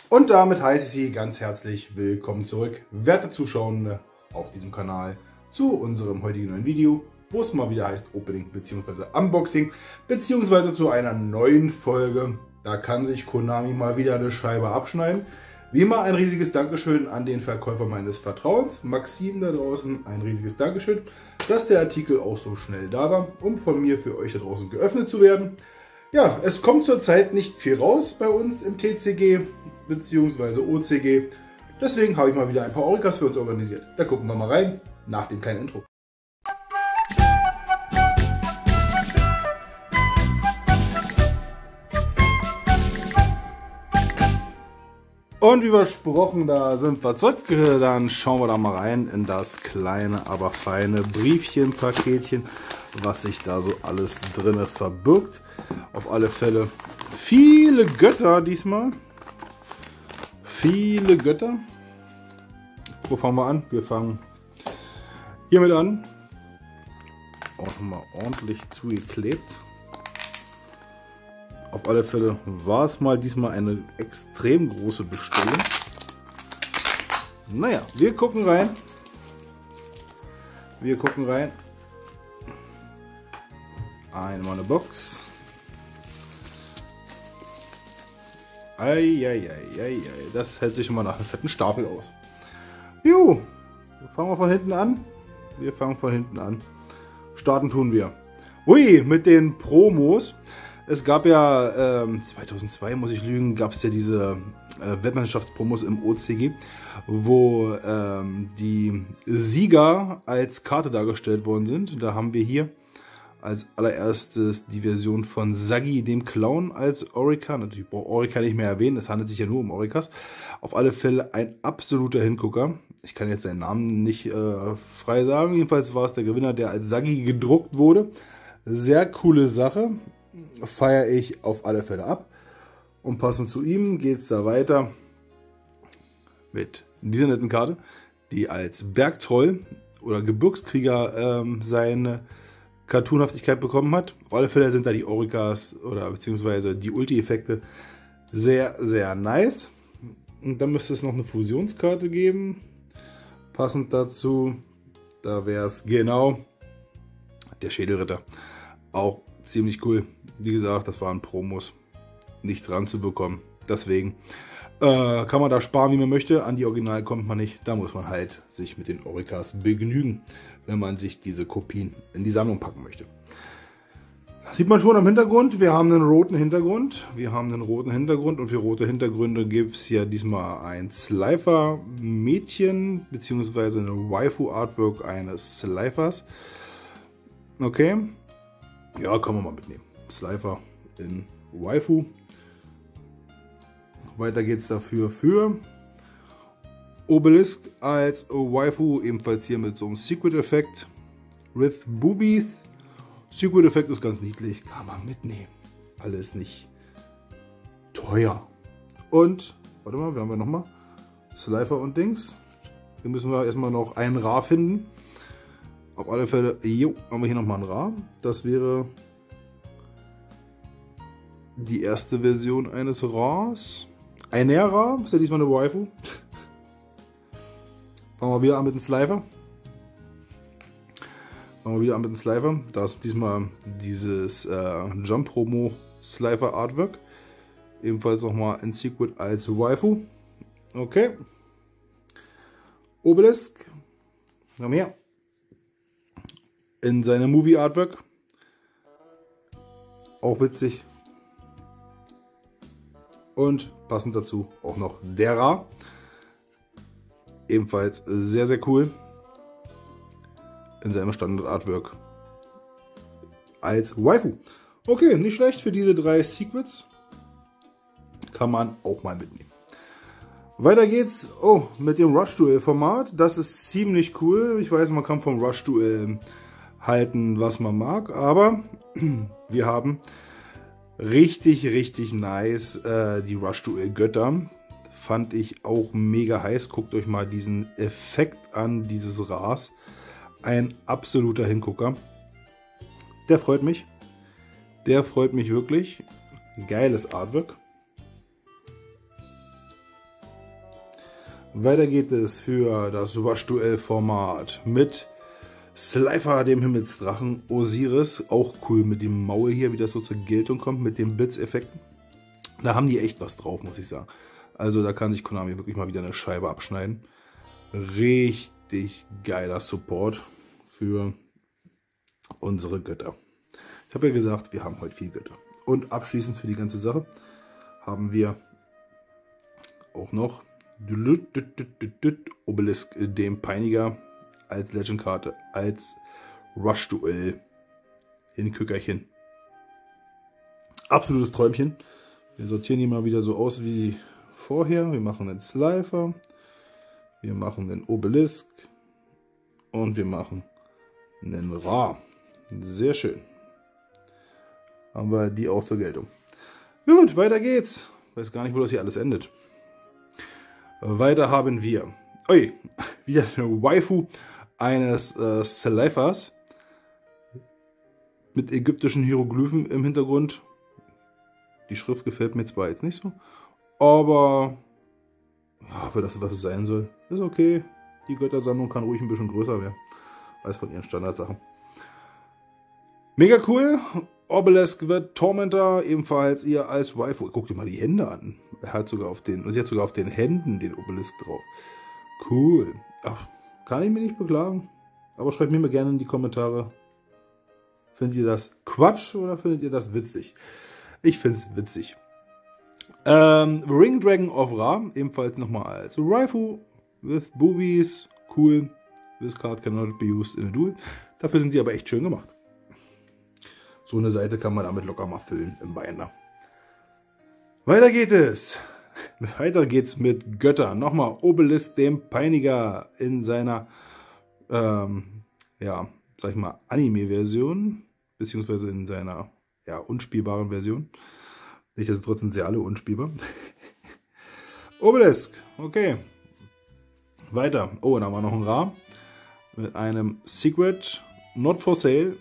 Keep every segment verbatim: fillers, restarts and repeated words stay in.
Und damit heiße ich Sie ganz herzlich willkommen zurück, werte Zuschauende auf diesem Kanal, zu unserem heutigen neuen Video, wo es mal wieder heißt Opening bzw. Unboxing, beziehungsweise zu einer neuen Folge. Da kann sich Konami mal wieder eine Scheibe abschneiden. Wie immer ein riesiges Dankeschön an den Verkäufer meines Vertrauens, Maxim da draußen, ein riesiges Dankeschön, dass der Artikel auch so schnell da war, um von mir für euch da draußen geöffnet zu werden. Ja, es kommt zurzeit nicht viel raus bei uns im T C G bzw. O C G. Deswegen habe ich mal wieder ein paar Orikas für uns organisiert. Da gucken wir mal rein, nach dem kleinen Intro. Und wie versprochen, da sind wir zurück. Dann schauen wir da mal rein in das kleine, aber feine Briefchen, Paketchen, was sich da so alles drinne verbirgt. Auf alle Fälle viele Götter diesmal. Viele Götter. Wo fangen wir an? Wir fangen hiermit an. Auch mal ordentlich zugeklebt. Auf alle Fälle war es mal diesmal eine extrem große Bestellung. Naja, wir gucken rein. Wir gucken rein. Einmal eine Box. Eieieiei, das hält sich schon mal nach einem fetten Stapel aus. Jo, fangen wir von hinten an. Wir fangen von hinten an. Starten tun wir. Ui, mit den Promos. Es gab ja ähm, zweitausendzwei, muss ich lügen, gab es ja diese äh, Weltmeisterschaftspromos im O C G, wo ähm, die Sieger als Karte dargestellt worden sind. Da haben wir hier als allererstes die Version von Saggi, dem Clown, als Orica. Natürlich braucht Orica nicht mehr erwähnen, es handelt sich ja nur um Orikas. Auf alle Fälle ein absoluter Hingucker. Ich kann jetzt seinen Namen nicht äh, frei sagen. Jedenfalls war es der Gewinner, der als Saggi gedruckt wurde. Sehr coole Sache. Feiere ich auf alle Fälle ab. Und passend zu ihm geht es da weiter mit dieser netten Karte, die als Bergtroll oder Gebirgskrieger ähm, seine Cartoonhaftigkeit bekommen hat. Auf alle Fälle sind da die Orikas oder beziehungsweise die Ulti-Effekte sehr, sehr nice. Und dann müsste es noch eine Fusionskarte geben. Passend dazu, da wäre es genau der Schädelritter. Auch ziemlich cool. Wie gesagt, das waren Promos, nicht dran zu bekommen. Deswegen äh, kann man da sparen, wie man möchte. An die Original kommt man nicht. Da muss man halt sich mit den Orikas begnügen, wenn man sich diese Kopien in die Sammlung packen möchte. Das sieht man schon am Hintergrund. Wir haben einen roten Hintergrund. Wir haben einen roten Hintergrund und für rote Hintergründe gibt es hier diesmal ein Slifer-Mädchen bzw. eine Waifu-Artwork eines Slifers. Okay. Ja, kann man mal mitnehmen. Slifer in Waifu. Weiter geht es dafür für Obelisk als Waifu, ebenfalls hier mit so einem Secret-Effekt. With Boobies. Secret-Effekt ist ganz niedlich, kann man mitnehmen. Alles nicht teuer. Und, warte mal, wir haben ja nochmal Slifer und Dings. Hier müssen wir erstmal noch einen Ra finden. Auf alle Fälle, jo, haben wir hier nochmal einen Ra. Das wäre die erste Version eines Ras. Ein Ra, ist ja diesmal eine Waifu. Fangen wir wieder an mit dem Slifer. Fangen wir wieder an mit dem Slifer. Da ist diesmal dieses äh, Jump Promo Slifer Artwork. Ebenfalls nochmal in Secret als Waifu. Okay. Obelisk. Noch mehr. In seine Movie Artwork. Auch witzig. Und passend dazu auch noch der Ra. Ebenfalls sehr, sehr cool. In seinem Standard Artwork. Als Waifu. Okay, nicht schlecht für diese drei Secrets. Kann man auch mal mitnehmen. Weiter geht's oh, mit dem Rush Duel Format. Das ist ziemlich cool. Ich weiß, man kann vom Rush Duel halten, was man mag. Aber wir haben richtig, richtig nice äh, die Rush Duel Götter. Fand ich auch mega heiß. Guckt euch mal diesen Effekt an, dieses Ras. Ein absoluter Hingucker. Der freut mich. Der freut mich wirklich. Geiles Artwork. Weiter geht es für das Rush-Duell-Format mit Slifer, dem Himmelsdrachen, Osiris, auch cool mit dem Maul hier, wie das so zur Geltung kommt, mit den Blitzeffekten. Da haben die echt was drauf, muss ich sagen. Also da kann sich Konami wirklich mal wieder eine Scheibe abschneiden. Richtig geiler Support für unsere Götter. Ich habe ja gesagt, wir haben heute viel Götter. Und abschließend für die ganze Sache haben wir auch noch Obelisk, dem Peiniger, als Legend-Karte, als Rush-Duell in Kückerchen. Absolutes Träumchen. Wir sortieren die mal wieder so aus wie vorher. Wir machen den Slifer, wir machen den Obelisk und wir machen einen Ra. Sehr schön. Haben wir die auch zur Geltung. Gut, weiter geht's. Ich weiß gar nicht, wo das hier alles endet. Weiter haben wir, ui, wieder eine Waifu eines äh, Slifers mit ägyptischen Hieroglyphen im Hintergrund. Die Schrift gefällt mir zwar jetzt nicht so, aber ja, für das, was es sein soll, ist okay. Die Göttersammlung kann ruhig ein bisschen größer werden als von ihren Standardsachen. Mega cool. Obelisk wird Tormentor, ebenfalls ihr als Waifu. Guck dir mal die Hände an. Er hat sogar auf den, sie hat sogar auf den Händen den Obelisk drauf. Cool. Ach, kann ich mich nicht beklagen. Aber schreibt mir mal gerne in die Kommentare. Findet ihr das Quatsch oder findet ihr das witzig? Ich finde es witzig. Ähm, Ring Dragon of Ra, ebenfalls nochmal als Waifu with Boobies. Cool. This card cannot be used in a duel. Dafür sind sie aber echt schön gemacht. So eine Seite kann man damit locker mal füllen im Binder. Weiter geht es. Weiter geht's mit Göttern. Nochmal Obelisk, dem Peiniger, in seiner, ähm, ja, sag ich mal, Anime-Version, beziehungsweise in seiner, ja, unspielbaren Version. Nichtsdestotrotz sind sie alle unspielbar. Obelisk, okay. Weiter. Oh, da war noch ein Ra mit einem Secret, not for sale.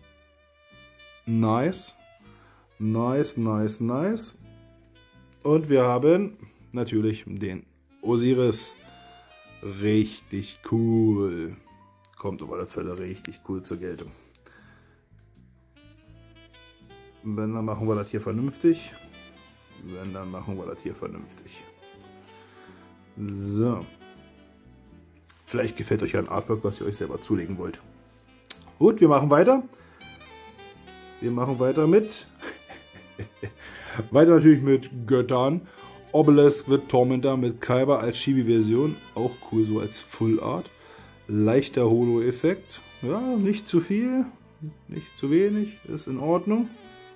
Nice. Nice, nice, nice. Und wir haben natürlich den Osiris. Richtig cool. Kommt auf alle Fälle richtig cool zur Geltung. Wenn, dann machen wir das hier vernünftig. Wenn, dann machen wir das hier vernünftig. So. Vielleicht gefällt euch ja ein Artwork, was ihr euch selber zulegen wollt. Gut, wir machen weiter. Wir machen weiter mit. Weiter natürlich mit Göttern. Obelisk wird Tormentor mit Kaiba als Chibi-Version. Auch cool, so als Full Art. Leichter Holo-Effekt. Ja, nicht zu viel, nicht zu wenig. Ist in Ordnung.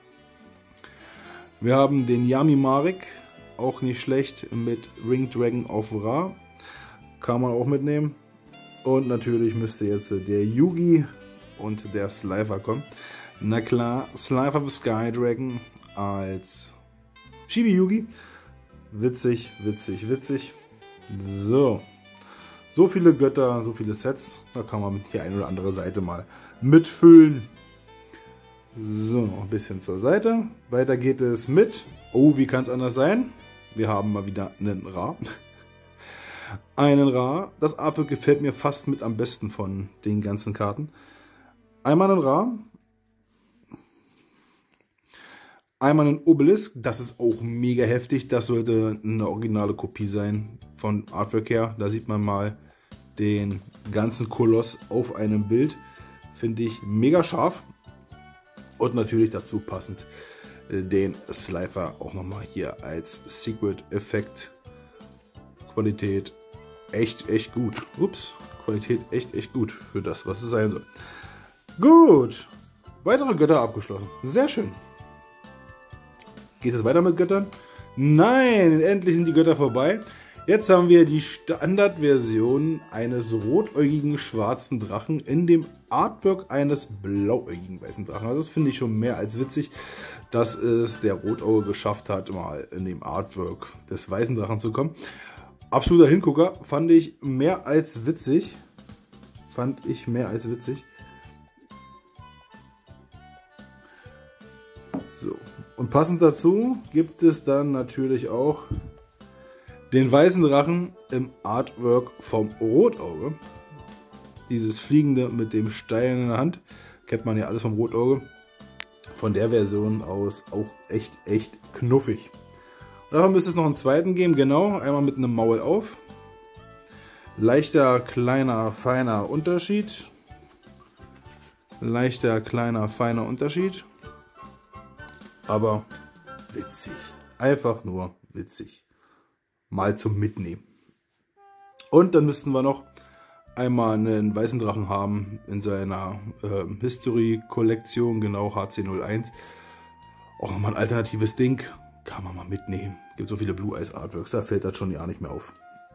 Wir haben den Yami Marik. Auch nicht schlecht mit Ring Dragon of Ra. Kann man auch mitnehmen. Und natürlich müsste jetzt der Yugi und der Slifer kommen. Na klar, Slifer the Sky Dragon als Chibi-Yugi. Witzig, witzig, witzig. So. So viele Götter, so viele Sets. Da kann man mit die eine oder andere Seite mal mitfüllen. So, noch ein bisschen zur Seite. Weiter geht es mit. Oh, wie kann es anders sein? Wir haben mal wieder einen Ra. Einen Ra. Das Artwork gefällt mir fast mit am besten von den ganzen Karten. Einmal einen Ra. Einmal einen Obelisk, das ist auch mega heftig. Das sollte eine originale Kopie sein von Artwork her. Da sieht man mal den ganzen Koloss auf einem Bild. Finde ich mega scharf. Und natürlich dazu passend den Slifer auch nochmal hier als Secret Effekt. Qualität echt, echt gut. Ups, Qualität echt, echt gut für das, was es sein soll. Gut, weitere Götter abgeschlossen. Sehr schön. Geht es weiter mit Göttern? Nein, endlich sind die Götter vorbei. Jetzt haben wir die Standardversion eines rotäugigen schwarzen Drachen in dem Artwork eines blauäugigen weißen Drachen. Also das finde ich schon mehr als witzig, dass es der Rotauge geschafft hat, mal in dem Artwork des weißen Drachen zu kommen. Absoluter Hingucker, fand ich mehr als witzig. Fand ich mehr als witzig. So. Und passend dazu gibt es dann natürlich auch den weißen Drachen im Artwork vom Rotauge. Dieses Fliegende mit dem Stein in der Hand. Kennt man ja alles vom Rotauge. Von der Version aus auch echt, echt knuffig. Und davon müsste es noch einen zweiten geben. Genau, einmal mit einem Maul auf. Leichter, kleiner, feiner Unterschied. Leichter, kleiner, feiner Unterschied. Aber witzig. Einfach nur witzig. Mal zum Mitnehmen. Und dann müssten wir noch einmal einen weißen Drachen haben in seiner äh, History-Kollektion, genau H C null eins. Auch nochmal ein alternatives Ding. Kann man mal mitnehmen. Gibt so viele Blue Eyes Artworks, da fällt das schon ja nicht mehr auf.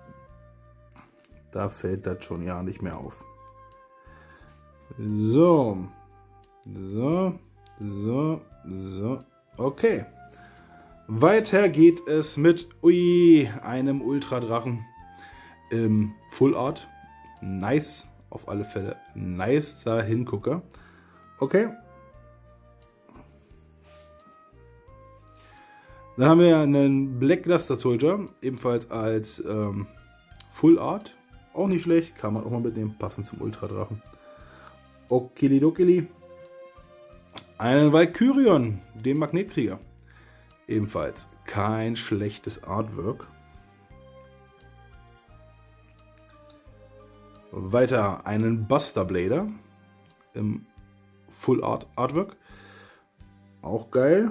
Da fällt das schon ja nicht mehr auf. So. So. So. So. Okay. Weiter geht es mit ui, einem Ultra-Drachen im Full Art. Nice, auf alle Fälle. Nicer Hingucker. Okay. Dann haben wir einen Black Luster Soldier, ebenfalls als ähm, Full Art. Auch nicht schlecht, kann man auch mal mitnehmen, passend zum Ultra-Drachen. Okilidokili. Einen Valkyrion, den Magnetkrieger. Ebenfalls kein schlechtes Artwork. Weiter einen Buster Blader im Full Art Artwork. Auch geil.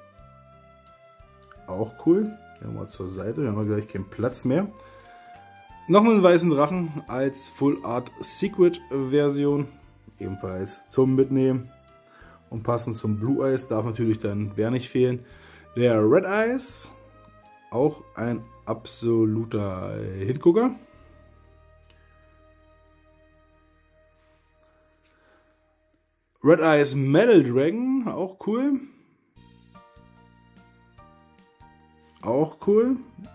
Auch cool. Gehen wir mal zur Seite, wir haben gleich keinen Platz mehr. Noch einen weißen Drachen als Full Art Secret Version. Ebenfalls zum Mitnehmen. Und passend zum Blue Eyes darf natürlich dann wer nicht fehlen. Der Red Eyes. Auch ein absoluter Hingucker. Red Eyes Metal Dragon. Auch cool. Auch cool.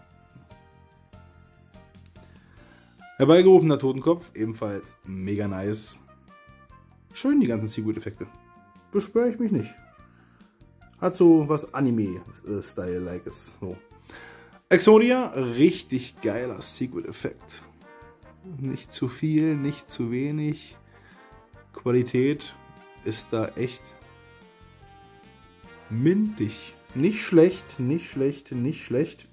Herbeigerufener Totenkopf. Ebenfalls mega nice. Schön die ganzen Secret-Effekte. Beschwöre ich mich nicht. Hat so was Anime-Style-Likes. So. Exodia, richtig geiler Secret-Effekt. Nicht zu viel, nicht zu wenig. Qualität ist da echt mintig. Nicht schlecht, nicht schlecht, nicht schlecht.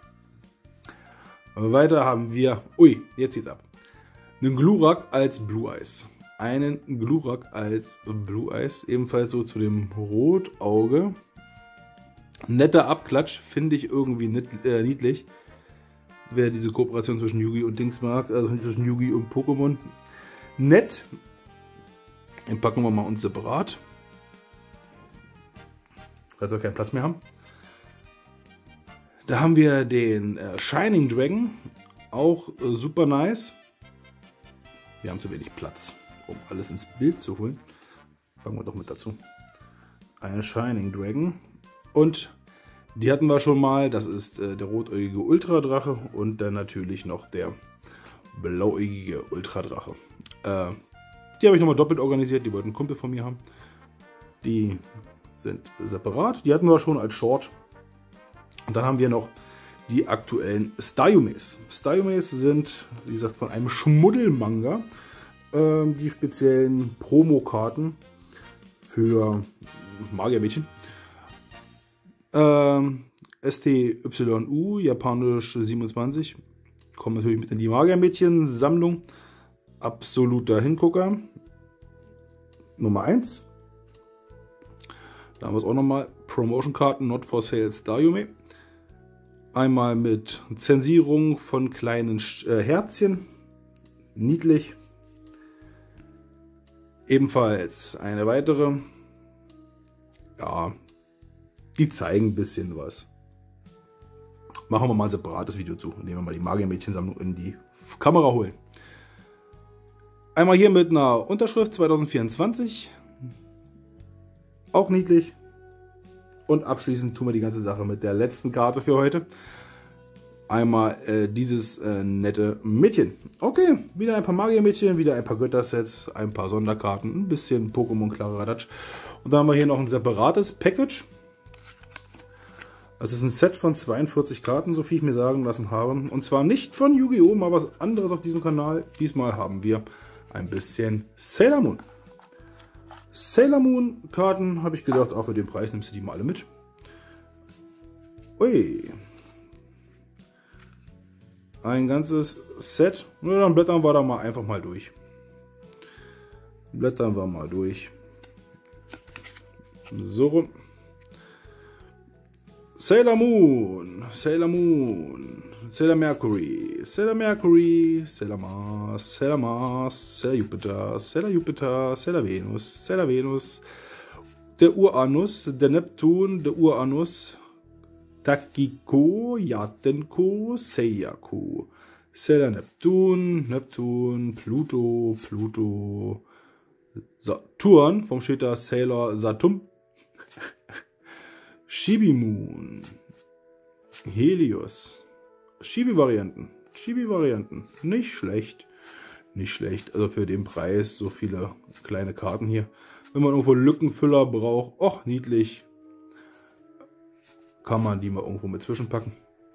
Weiter haben wir, ui, jetzt geht's ab. Einen Glurak als Blue Eyes. Einen Glurak als Blue Eyes, ebenfalls so zu dem Rotauge. Netter Abklatsch, finde ich irgendwie nit, äh, niedlich. Wer diese Kooperation zwischen Yu-Gi und Dings mag, also zwischen Yu-Gi und Pokémon. Nett. Den packen wir mal uns separat. Weil wir keinen Platz mehr haben. Da haben wir den äh, Shining Dragon. Auch äh, super nice. Wir haben zu wenig Platz, um alles ins Bild zu holen. Packen wir doch mit dazu. Ein Shining Dragon. Und die hatten wir schon mal. Das ist äh, der rotäugige Ultradrache. Und dann natürlich noch der blauäugige Ultradrache. Äh, die habe ich nochmal doppelt organisiert. Die wollten einen Kumpel von mir haben. Die sind separat. Die hatten wir schon als Short. Und dann haben wir noch die aktuellen Stayumes. Stayumes sind, wie gesagt, von einem Schmuddelmanga. Ähm, die speziellen Promokarten für Magiermädchen. Ähm, S T Y U, japanisch siebenundzwanzig. Kommt natürlich mit in die Magiermädchen-Sammlung. Absoluter Hingucker. Nummer eins. Da haben wir es auch nochmal. Promotion-Karten, not for sale Stayume. Einmal mit Zensierung von kleinen äh, Herzchen. Niedlich. Ebenfalls eine weitere. Ja, die zeigen ein bisschen was. Machen wir mal ein separates Video zu, indem wir mal die Magiermädchen-Sammlung in die Kamera holen. Einmal hier mit einer Unterschrift zwanzig vierundzwanzig. Auch niedlich. Und abschließend tun wir die ganze Sache mit der letzten Karte für heute. Einmal äh, dieses äh, nette Mädchen. Okay, wieder ein paar Magiermädchen, wieder ein paar Göttersets, ein paar Sonderkarten, ein bisschen Pokémon Kladderadatsch. Und dann haben wir hier noch ein separates Package. Das ist ein Set von zweiundvierzig Karten, so viel ich mir sagen lassen habe. Und zwar nicht von Yu-Gi-Oh!, mal was anderes auf diesem Kanal. Diesmal haben wir ein bisschen Sailor Moon. Sailor Moon Karten, habe ich gedacht, auch für den Preis nimmst du die mal alle mit. Ui. Ein ganzes Set. Na, dann blättern wir da mal einfach mal durch. Blättern wir mal durch. So rum. Sailor Moon, Sailor Moon, Sailor Mercury, Sailor Mercury, Sailor Mars, Sailor Mars, Sailor Jupiter, Sailor Jupiter, Sailor Venus, Sailor Venus, der Uranus, der Neptun, der Uranus, Takiko, Yatenko, Seiyako, Sailor Neptun, Neptun, Pluto, Pluto, Saturn, warum steht da Sailor Saturn? Chibi-Moon, Helios, Chibi-Varianten, Chibi-Varianten, nicht schlecht, nicht schlecht, also für den Preis so viele kleine Karten hier, wenn man irgendwo Lückenfüller braucht, och niedlich, kann man die mal irgendwo mit zwischenpacken.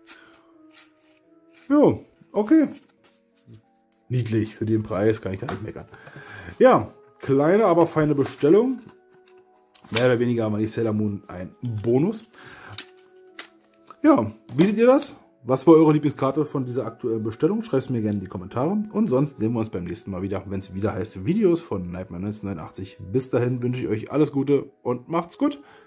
Ja, okay, niedlich für den Preis, kann ich gar nicht meckern. Ja, kleine, aber feine Bestellung. Mehr oder weniger haben wir nicht Sailor Moon ein Bonus. Ja, wie seht ihr das? Was war eure Lieblingskarte von dieser aktuellen Bestellung? Schreibt es mir gerne in die Kommentare. Und sonst sehen wir uns beim nächsten Mal wieder, wenn es wieder heißt Videos von Nightmare neunzehnhundertneunundachtzig. Bis dahin wünsche ich euch alles Gute und macht's gut.